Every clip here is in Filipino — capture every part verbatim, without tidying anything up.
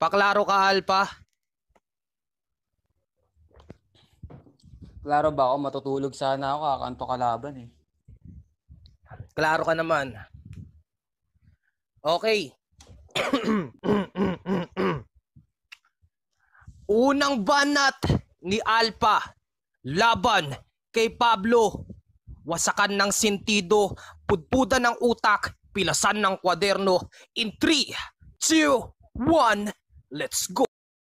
Paklaro ka, Alpha. Klaro ba ako? Matutulog sana ako. Kakanto kalaban eh. Klaro ka naman. Okay. Unang banat ni Alpha laban kay Pablo. Wasakan ng sentido, pudpudan ng utak, pilasan ng kwaderno. In three, two, one, let's go!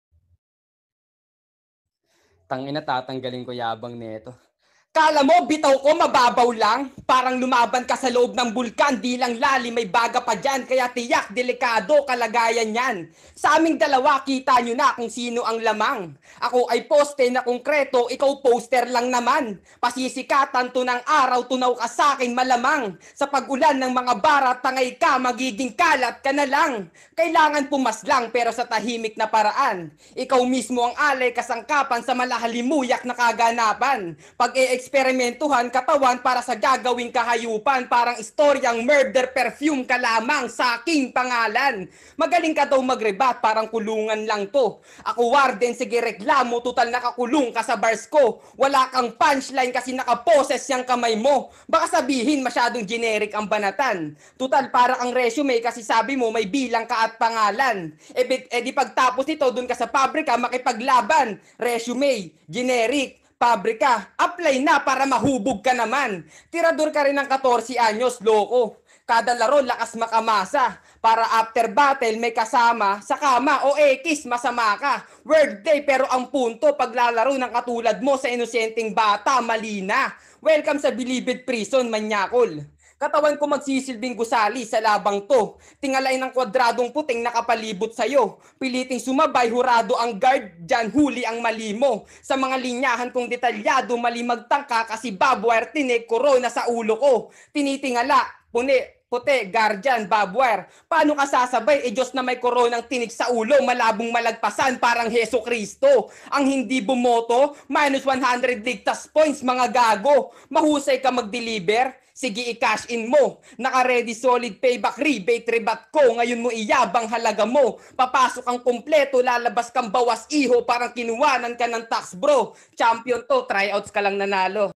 Tangina, tatanggalin ko yabang nito. Kala mo, bitaw ko, mababaw lang? Parang lumaban ka sa loob ng bulkan, di lang lalim, may baga pa dyan. Kaya tiyak, delikado, kalagayan yan. Sa aming dalawa, kita nyo na kung sino ang lamang. Ako ay poste na konkreto, ikaw poster lang naman. Pasisikatan to ng araw, tunaw ka sa'kin malamang. Sa pag-ulan ng mga bara, tangay ka, magiging kalat ka na lang. Kailangan pumaslang, pero sa tahimik na paraan. Ikaw mismo ang alay kasangkapan sa malahalimuyak na kaganapan. Pag-e eksperimentuhan katawan para sa gagawing kahayupan, parang istoryang murder perfume ka lamang sa aking pangalan. Magaling ka daw magrebat, parang kulungan lang to. Ako warden, sige reklamo, total nakakulong ka sa bars ko. Wala kang punchline kasi nakaposes yung kamay mo. Baka sabihin masyadong generic ang banatan. Total para ang resume kasi sabi mo may bilang ka at pangalan. E, e di pagtapos nito dun ka sa pabrika makipaglaban. Resume, generic, pabrika, apply na para mahubog ka naman. Tirador ka rin ng fourteen anyos, loko. Kada laro, lakas makamasa. Para after battle, may kasama sa kama o X, masama ka. Word day, pero ang punto, paglalaro ng katulad mo sa inosenteng bata, mali na. Welcome sa Bilibid Prison, manyakol. Katawan ko magsisilbing gusali sa labang to. Tingalay ng kwadradong puting nakapalibot sa'yo. Piliting sumabay, hurado ang guard, dyan huli ang mali mo. Sa mga linyahan kong detalyado, mali magtangka kasi babwire, tinig, corona sa ulo ko. Tinitingala, puni, puti, guardian, babwire. Paano ka sasabay? E Diyos na may koronang tinig sa ulo, malabong malagpasan parang Heso Kristo. Ang hindi bumoto, minus one hundred ligtas points, mga gago. Mahusay ka mag-deliver? Sige, i-cash in mo. Naka-ready solid payback rebate rebat ko. Ngayon mo iyabang halaga mo. Papasok ang kumpleto, lalabas kang bawas iho. Parang kinuwanan ka ng tax bro. Champion to, tryouts ka lang nanalo.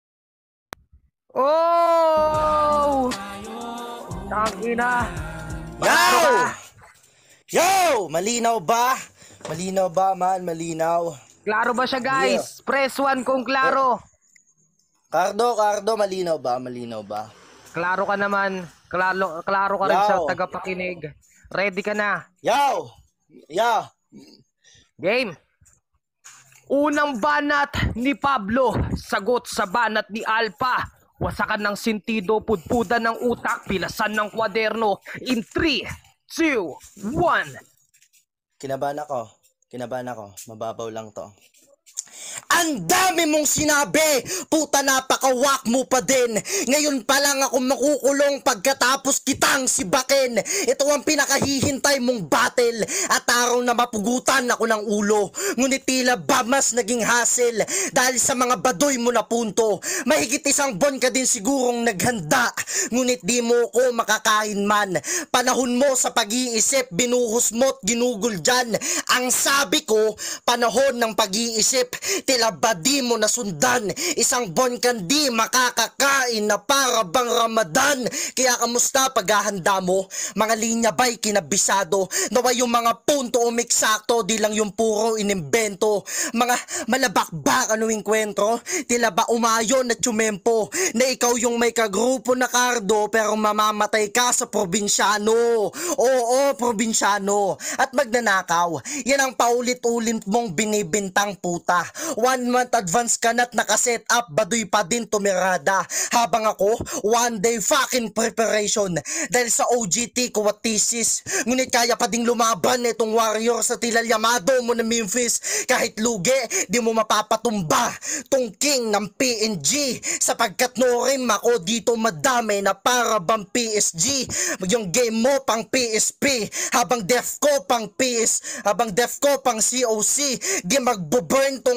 Oh! Tangina! Yo! Yo! Malinaw ba? Malinaw ba man? Malinaw. Klaro ba siya, guys? Yeah. Press one kung klaro. Cardo, Cardo, malinaw ba? Malinaw ba? Klaro ka naman. Klaro, klaro ka rin Yo. sa tagapakinig. Ready ka na? Yo! Yo! Game! Unang banat ni Pablo. Sagot sa banat ni Alpha. Wasakan ng sentido, pudpudan ng utak, pilasan ng kwaderno. In three, two, one. Kinabahan ako. Kinabahan ako. Mababaw lang to. Ang dami mong sinabi, puta napakawak mo pa din. Ngayon pa lang ako makukulong pagkatapos kitang sibakin. Ito ang pinakahihintay mong battle at araw na mapugutan ako ng ulo. Ngunit tila ba mas naging hassle dahil sa mga badoy mo na punto. Mahigit isang buwan ka din sigurong naghanda, ngunit di mo ko makakain man. Panahon mo sa pag-iisip, binuhos mo't ginugol dyan. Ang sabi ko, panahon ng pag-iisip, tila ba di mo nasundan? Isang buwan kang di makakakain na para bang Ramadan. Kaya kamusta paghahanda mo? Mga linya ba'y kinabisado? Nawa yung mga punto umiksakto, di lang yung puro inimbento. Mga malabakbak ano yung kwentro? Tila ba umayon at tumempo na ikaw yung may kagrupo na kardo pero mamamatay ka sa probinsyano. Oo, probinsyano. At magnanakaw. Yan ang paulit-ulit mong binibintang puta. One month advance ka na't nakaset up, baduy pa din tumirada. Habang ako, one day fucking preparation. Dahil sa O G T ko at thesis. Ngunit kaya pa ding lumaban itong warrior sa tila yamado mo na Memphis. Kahit lugi, di mo mapapatumba tong king ng P N G. Sapagkat no rin ako dito madami na para bang P S G. Yung game mo pang P S P, habang def ko pang P S, habang def ko pang C O C. Game magbo-burn tong O O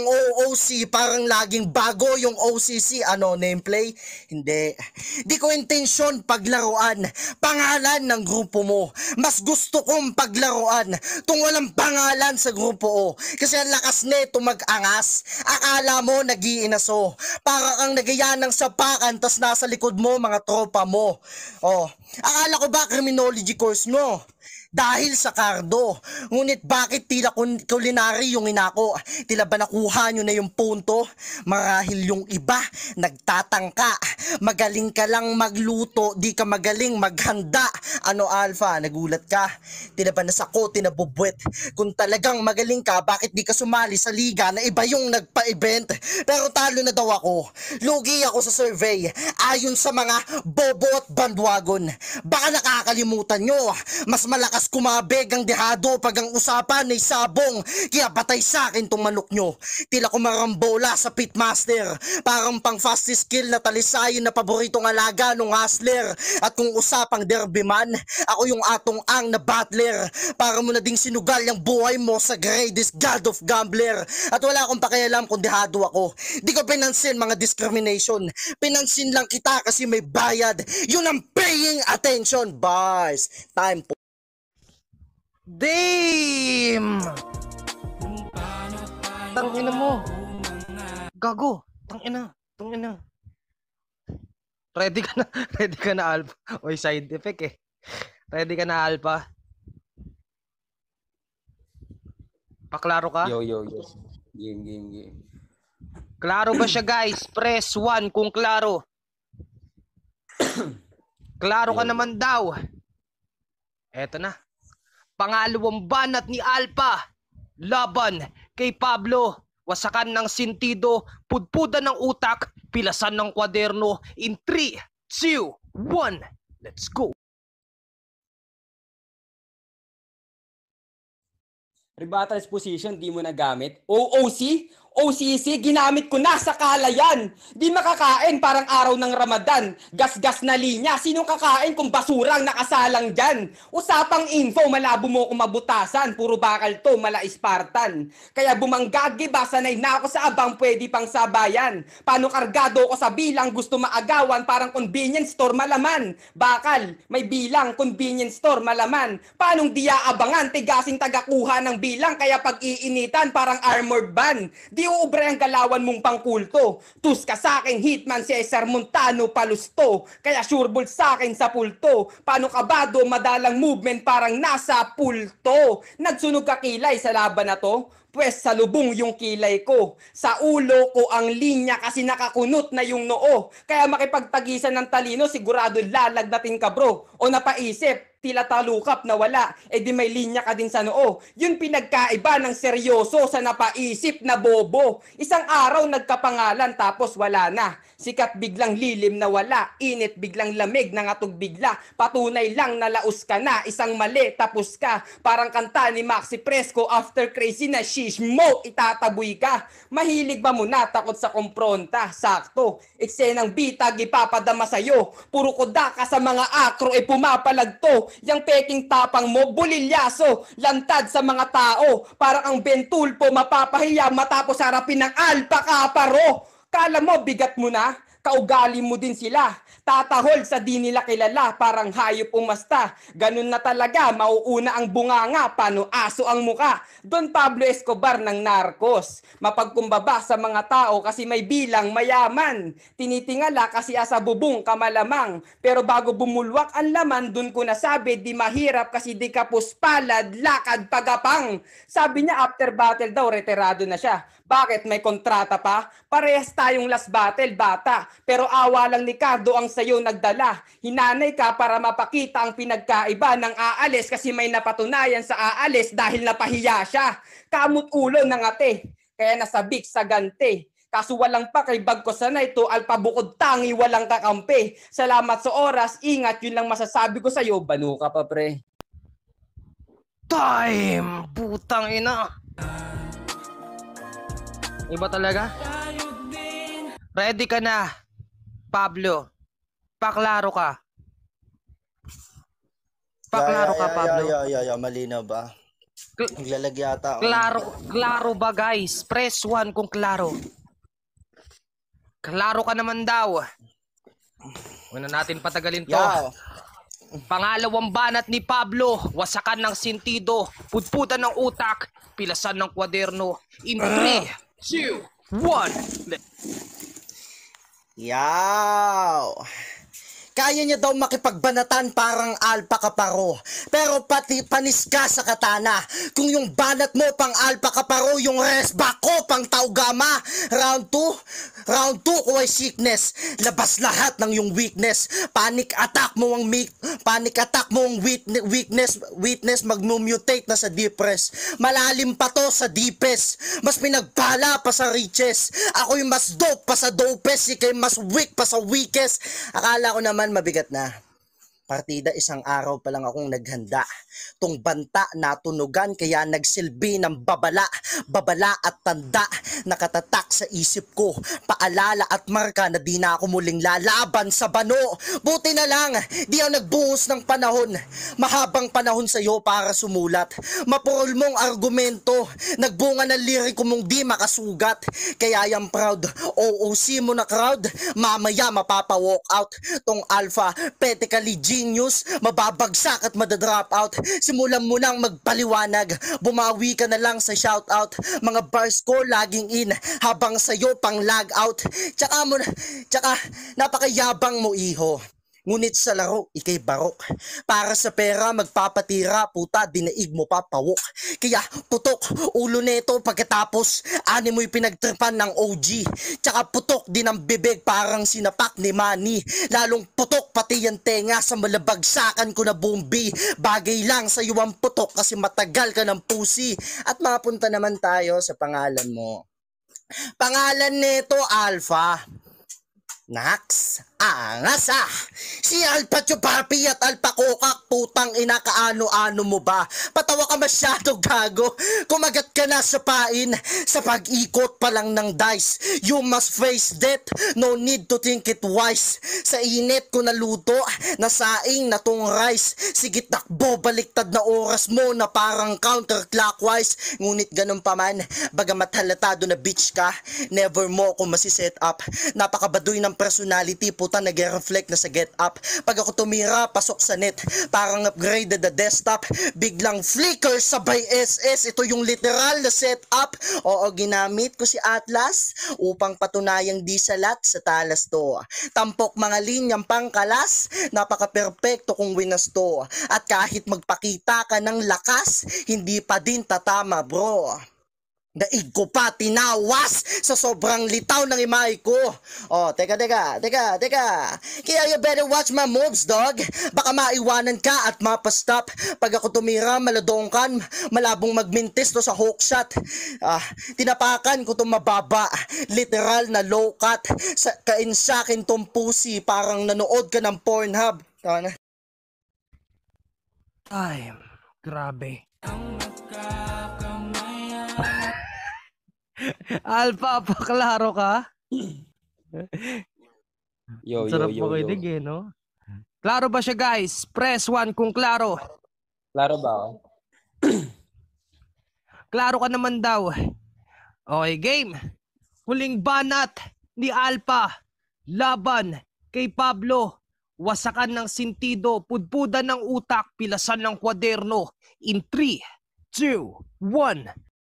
O C, parang laging bago yung O C C, ano, nameplay? Hindi. Di ko intensyon paglaruan, pangalan ng grupo mo. Mas gusto kong paglaruan, tung walang pangalan sa grupo O. Kasi ang lakas neto mag-angas, akala mo nag-iinaso. Para kang nagaya ng sapakan, tas nasa likod mo mga tropa mo. Oh, akala ko ba criminology course mo? Dahil sa kardo. Ngunit bakit tila kun- culinary yung inako? Tila ba nakuha nyo na yung punto? Marahil yung iba, nagtatangka. Magaling ka lang magluto, di ka magaling maghanda. Ano Alpha, nagulat ka? Tila ba nasako, tinabubwet? Kung talagang magaling ka, bakit di ka sumali sa liga na iba yung nagpa-event? Pero talo na daw ako. Lugi ako sa survey. Ayon sa mga bobo at bandwagon. Baka nakakalimutan nyo, mas malakas kumabeg ang dehado pag ang usapan ay sabong, kaya patay sa akin tong manok nyo. Tila ko marambola sa pitmaster, parang pang fastest skill na talisayin na paboritong alaga nung hustler. At kung usapang derby man, ako yung atong ang na battler. Para mo na ding sinugal yung buhay mo sa greatest god of gambler. At wala akong pakialam kung dehado ako. Di ko pinansin mga discrimination, pinansin lang kita kasi may bayad. Yun ang paying attention. Bars, time po. Damn! Tangina mo. Gago. Tangina. Tangina. Ready ka na. Ready ka na, Alpha. Oy, side effect eh. Ready ka na, Alpha? Paklaro ka? Yo, yo, yo. Game, game, game. Klaro ba siya, guys? Press one kung klaro. Klaro ka naman daw. Eto na. Pangalawang banat ni Alpha. Laban kay Pablo. Wasakan ng sentido, pudpudan ng utak, pilasan ng kwaderno. In three, two, one, let's go. Rebuttal position, di mo nagamit. O O C? O C C, ginamit ko na sa kalayan. Di makakain, parang araw ng Ramadan. Gas-gas na linya, sinong kakain kung basurang nakasalang dyan? Usapang info, malabo mo kung mabutasan. Puro bakal to, mala Spartan. Kaya bumanggagi ba, sanay na ako sa abang pwede pang sabayan. Paano kargado ko sa bilang, gusto maagawan, parang convenience store malaman. Bakal, may bilang, convenience store malaman. Paanong diaabangan, tigasing tagakuha ng bilang, kaya pag iinitan, parang armored van. Di uubre ang galawan mong pangkulto. Tus ka sa akin, hitman, Cesar Montano, palusto. Kaya sureball sa akin sa pulto. Paano kabado, madalang movement, parang nasa pulto. Nagsunog ka kilay sa laban na to? Pwes sa lubong yung kilay ko. Sa ulo ko ang linya kasi nakakunot na yung noo. Kaya makipagtagisan ng talino, sigurado lalagnatin ka bro. O napaisip, tila talukap na wala, eh di may linya ka din sa noo. Yun pinagkaiba ng seryoso sa napaisip na bobo. Isang araw nagkapangalan tapos wala na. Sikat biglang lilim na wala, init biglang lamig nangatog bigla. Patunay lang na laos ka na, isang mali tapos ka. Parang kanta ni Maxi Fresco, after crazy na shish mo, itataboy ka. Mahilig ba mo na takot sa kompronta? Sakto, eksenang bitag ipapadama sa'yo. Puro koda ka sa mga akro e pumapalagto. Yang peking tapang mo, bulilyaso, lantad sa mga tao. Parang ang bentulpo mapapahiya matapos harapin ng Alpha Kaparo. Kala mo, bigat mo na? Kaugali mo din sila. Tatahol sa di nila kilala, parang hayop umasta. Ganun na talaga, mauuna ang bunganga, paano aso ang muka. Don Pablo Escobar ng narcos. Mapagkumbaba sa mga tao kasi may bilang mayaman. Tinitingala kasi asa bubong kamalamang. Pero bago bumulwak ang laman, dun ko nasabi, di mahirap kasi di kapos palad, lakad pagapang. Sabi niya after battle daw, retirado na siya. Bakit may kontrata pa? Parehas tayong last battle, bata. Pero awa lang ni Cardo ang sayo nagdala. Hinanay ka para mapakita ang pinagkaiba ng aalis kasi may napatunayan sa aalis dahil napahiya siya. Kamot ulo ng ate, kaya nasabik sa gante. Kaso walang pa kay bag ko sanay to, alpa bukod tangi, walang kakampi. Salamat sa oras, ingat, yun lang masasabi ko sa'yo. Banu ka pa, pre. Time! Putang ina! Iba talaga? Ready ka na, Pablo. Paklaro ka. Paklaro ka, Yeah, Pablo. yeah, yeah, yeah, malinaw ba? Naglalag yata ako. Klaro, klaro ba guys? Press one kung klaro. Klaro ka naman daw. Huwag na natin patagalin to. Yaw. Pangalawang banat ni Pablo, wasakan ng sintido, pudpudan ng utak, pilasan ng kwaderno. In three, two, one. Yaw. Kaya niya daw makipagbanatan parang alpa kaparo. Pero pati panis ka sa katana. Kung yung banat mo pang alpa kaparo, yung rest back ko pang taugama. Round two, round two ko ay sickness. Labas lahat ng yung weakness. Panic attack mo ang meek, panic attack mo ang weakness, weakness magmumutate na sa depress. Malalim pa to sa deepest. Mas pinagpala pa sa riches. Ako yung mas dope pa sa dopest. Ikay mas weak pa sa weakest. Akala ko naman mabigat na. Partida, isang araw pa lang akong naghanda. Tong banta natunugan kaya nagsilbi ng babala, babala at tanda. Nakatatak sa isip ko, paalala at marka na di na ako muling lalaban sa bano. Buti na lang, di ako nagbuhos ng panahon. Mahabang panahon sa'yo para sumulat. Mapurol mong argumento, nagbunga ng liriko mong di makasugat. Kaya yung proud, O O C mo na crowd, mamaya mapapa-walk out. Tong alpha, petically genius, mababagsak at madadrop out. Simulan mo nang magpaliwanag, bumawi ka na lang sa shoutout. Mga bars ko laging in, habang sa'yo pang lag out. Tsaka mo, tsaka napakayabang mo iho. Ngunit sa laro, ikay barok. Para sa pera, magpapatira, puta, dinaig mo pa pawok. Kaya putok, ulo neto pagkatapos, ani mo'y pinagtripan ng O G. Tsaka putok din ang bibig parang sinapak ni Manny. Lalong putok pati yung tenga sa malabagsakan ko na bumbi. Bagay lang sa iyo ang putok kasi matagal ka ng pusi. At mapunta naman tayo sa pangalan mo. Pangalan neto, Alpha. Nax, angas ah! Si Alpha Chupapi at Alpha Kokak, putang ina, kaano-ano mo ba? Patawa ka masyado, gago. Kumagat ka na sa pain, sa pag-ikot pa lang ng dice. You must face death, no need to think it wise. Sa init ko naluto, nasaing na tong rice. Sige takbo, baliktad na oras mo na parang counterclockwise. Ngunit ganun pa man, bagamat halatado na bitch ka, never mo ako masiset up. Napakabaduy ng personality, puta, nag-reflect na sa get up. Pag ako tumira, pasok sa net, parang upgraded the desktop. Biglang flicker sabay S S. Ito yung literal na setup. Oo, ginamit ko si Atlas upang patunayang di salat sa talas to. Tampok mga linyang pangkalas, napaka-perfecto kung winas to. At kahit magpakita ka ng lakas, hindi pa din tatama, bro. Daig ko pa tinawas sa sobrang litaw ng imay ko. Oh, teka, teka, teka, teka. Kaya you better watch my moves, dog. Baka maiwanan ka at mapastop. Pag ako tumira, maladongkan, malabong magmintis to sa hook shot. Ah, tinapakan ko to mababa. Literal na low cut. Sa, kain sa akin tong pussy, parang nanood ka ng Pornhub. Tama na. Ay, grabe. Alpha, paklaro ka? Yo, yo, Sarap yo, mo yo. kinig eh, no? Klaro ba siya, guys? Press one kung klaro. Klaro ba ako? Klaro ka naman daw. Okay, game. Huling banat ni Alpha. Laban kay Pablo. Wasakan ng sintido, pudpudan ng utak, pilasan ng kwaderno. In three, two, one.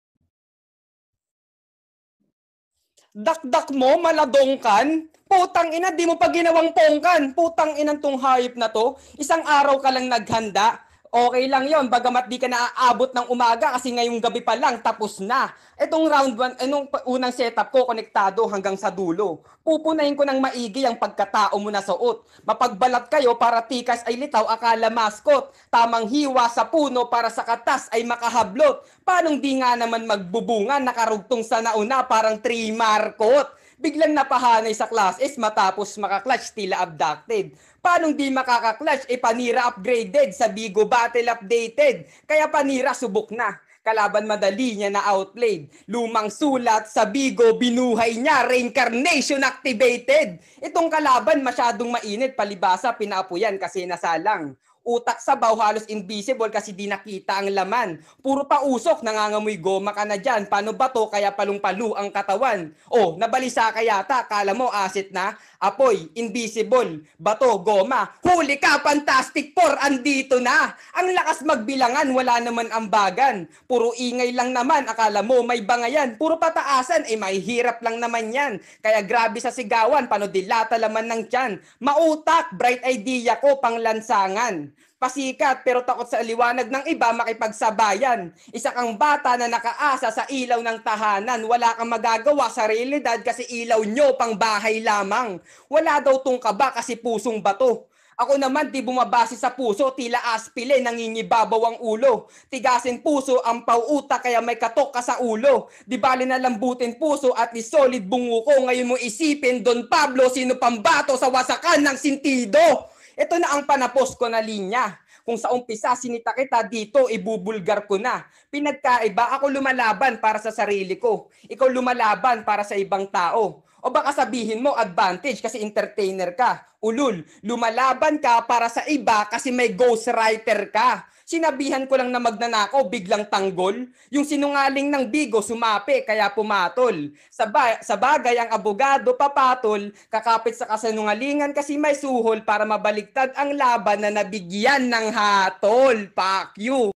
Dakdak mo, maladongkan? Putang ina, di mo pa ginawang pongkan. Putang inang tong hayop na to. Isang araw ka lang naghanda. Okay lang yon, bagamat di ka naaabot ng umaga kasi ngayong gabi pa lang tapos na. Etong round one, anong unang setup ko, konektado hanggang sa dulo. Pupunahin ko ng maigi ang pagkatao mo na suot. Mapagbalat kayo para tikas ay litaw, akala maskot. Tamang hiwa sa puno para sa katas ay makahablot. Panong di nga naman magbubunga, nakarugtong sa nauna parang tree markot. Biglang napahanay sa class S matapos makaklatch tila abducted. Paanong di makakaklatch? E panira upgraded, sa Bigo battle updated. Kaya panira subok na. Kalaban madali niya na outplayed. Lumang sulat sa Bigo binuhay niya, reincarnation activated. Itong kalaban masyadong mainit, palibasa pinaapuyan kasi nasalang. Utak sabaw, halos invisible kasi di nakita ang laman. Puro pa usok, nangangamoy goma ka na dyan. Paano ba to? Kaya palong-palo ang katawan. Oh, nabalisa ka yata. Kala mo asit na? Apoy, invisible, bato, goma. Huli ka, Fantastic Four, andito na. Ang lakas magbilangan, wala naman ambagan. Puro ingay lang naman, akala mo may bangayan. Puro pataasan, eh may hirap lang naman yan. Kaya grabe sa sigawan, paano dilata laman ng tiyan. Mautak, bright idea ko, panglansangan. Pasikat pero takot sa liwanag ng iba makipagsabayan. Isa kang bata na nakaasa sa ilaw ng tahanan. Wala kang magagawa sa realidad kasi ilaw nyo pang bahay lamang. Wala daw tong kaba kasi pusong bato. Ako naman di bumabase sa puso, tila aspile, nangingibabaw ang ulo. Tigasin puso, ang pauuta, kaya may katok ka sa ulo. Di bali na lambutin puso at ni solid bungo ko. Ngayon mo isipin, Don Pablo, sino pambato sa wasakan ng sintido? Ito na ang panapos ko na linya. Kung sa umpisa sinita kita, dito ibubulgar ko na. Pinagkaiba, ako lumalaban para sa sarili ko. Ikaw lumalaban para sa ibang tao. O baka sabihin mo advantage kasi entertainer ka. Ulul, lumalaban ka para sa iba kasi may ghostwriter ka. Sinabihan ko lang na magnanakaw, biglang tanggol. Yung sinungaling ng bigo, sumapi, kaya pumatol. Sa, ba- sa bagay, ang abogado papatol, kakapit sa kasanungalingan kasi may suhol para mabaliktad ang laban na nabigyan ng hatol. Fuck you!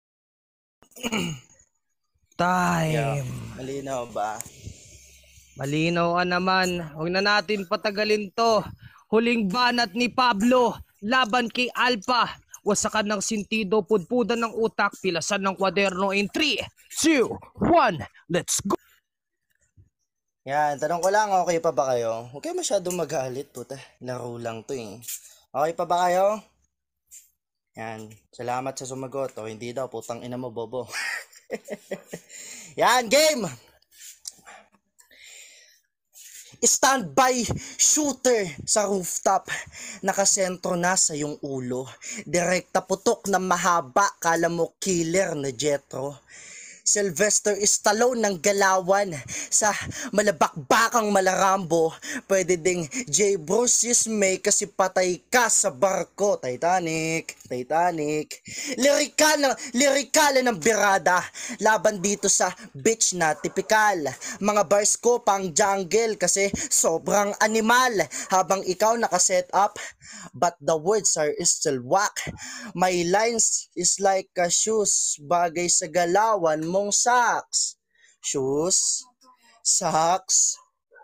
Time. Malinaw ba? Malinaw ka naman. Huwag na natin patagalin to. Huling banat ni Pablo laban kay Alpha. Wasakan ng sintido, pudpudan ng utak, pilasan ng kwaderno in three, two, one, let's go! Yan, tanong ko lang, okay pa ba kayo? Huwag kayo masyadong magalit, puta. Laro lang to eh. Okay pa ba kayo? Yan, salamat sa sumagot. O hindi daw, putang ina mo, bobo. Yan, game! Standby shooter sa rooftop. Nakasentro na sa yung ulo. Direkta putok na mahaba. Kala mo killer na Jetro. Sylvester Stallone ng galawan sa malabakbakang malarambo. Pwede ding J. Bruce May kasi patay ka sa barko. Titanic, Titanic. Lirikal, lirikal ng birada. Laban dito sa beach na tipikal. Mga bars ko pang jungle kasi sobrang animal. Habang ikaw nakaset up, but the words are still whack. My lines is like a shoes, bagay sa galawan mong socks. Shoes, socks.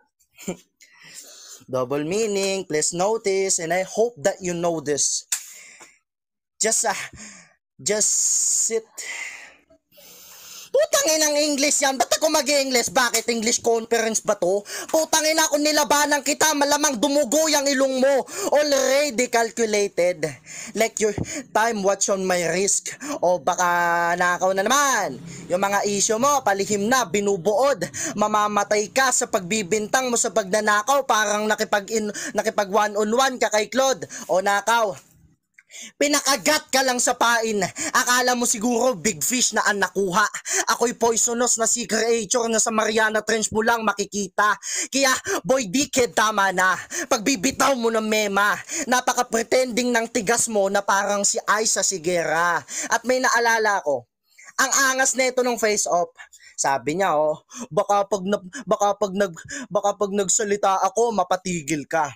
Double meaning, please notice, and I hope that you know this. Just, uh, just sit. Putangin ang English yan. Ba't ako mag-English? Bakit English conference ba to? Putangin ako nilabanan kita. Malamang dumugo yung ilong mo. Already calculated. Like your time, watch on my risk. O baka nakaw na naman. Yung mga issue mo, palihim na, binubuod. Mamamatay ka sa pagbibintang mo sa pagnanakaw. Parang nakipag, in, nakipag one on one ka kay Claude. O nakaw. Pinakagat ka lang sa pain. Akala mo siguro big fish na ang nakuha. Ako'y poisonous na sea creature na sa Mariana Trench mo lang makikita. Kaya boy dickhead, tama na. Pagbibitaw mo ng mema, napaka-pretending ng tigas mo na parang si Aiza Sigera. At may naalala ko, ang angas neto ng face off. Sabi niya, oh, baka pag na, baka pag nag baka pag nagsalita ako mapatigil ka.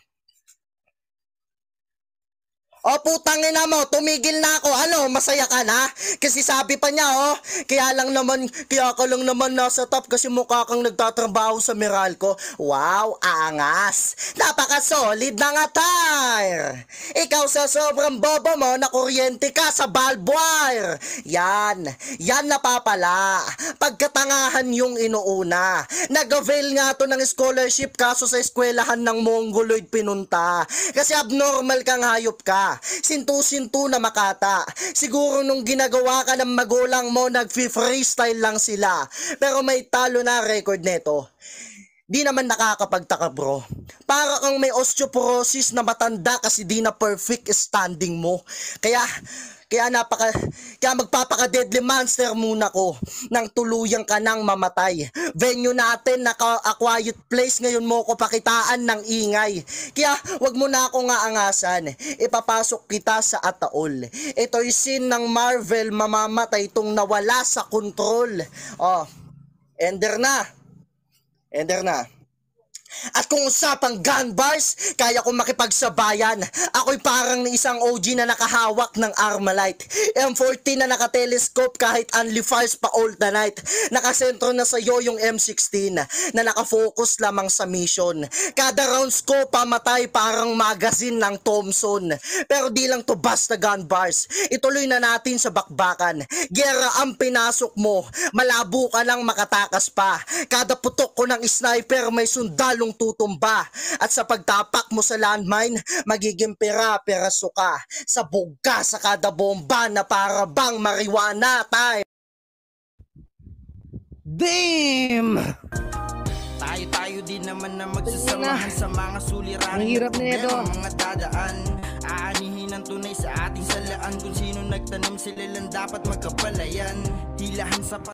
O putangin na mo, tumigil na ako. Ano, masaya ka na? Kasi sabi pa niya, oh, kaya lang naman, kaya ka lang naman nasa top kasi mukha kang nagtatrabaho sa Meralco. Wow, angas. Napaka-solid ng attire. Ikaw sa sobrang bobo mo, nakuryente ka sa bulb wire. Yan, yan napapala. Pagkatangahan yung inuuna. Nag-avail nga to ng scholarship kaso sa eskwelahan ng Mongoloid pinunta. Kasi abnormal kang hayop ka. Sintu-sintu na makata. Siguro nung ginagawa ka ng magulang mo, nag-freestyle lang sila. Pero may talo na record neto. Di naman nakakapagtaka bro. Para kang may osteoporosis na matanda kasi di na perfect standing mo. Kaya, kaya napaka, kaya magpapaka-deadly monster muna ko nang tuluyang ka nang mamatay. Venue natin, naka-a quiet place, ngayon mo ko pakitaan ng ingay. Kaya wag mo na ako ngaangasan, ipapasok kita sa ataol. Ito'y scene ng Marvel, mamamatay tong nawala sa kontrol. Oh, ender na. Ender na. At kung usapang gun bars, kaya kong makipagsabayan. Ako'y parang isang O G na nakahawak ng Armalite. M fourteen na nakatelescope kahit only fires pa all the night. Nakasentro na sa'yo yung M sixteen na nakafocus lamang sa mission. Kada rounds ko pamatay parang magazine ng Thompson. Pero di lang to basta gun bars. Ituloy na natin sa bakbakan. Gera ang pinasok mo, malabo ka lang makatakas pa. Kada putok ko ng sniper may sundalo tutumba, at sa pagtapak mo sa landmine magiging pera-peraso ka, sabog ka sa kada bomba na para bang marijuana time. Damn! Tayo-tayo din naman na magsasamahan sa mga suliranin. Ang hirap na ito. Mga dadaan, aanihin ang tunay sa ating salaan. Kung sino nagtanim sila lang dapat magkapalayan. Hilahan sa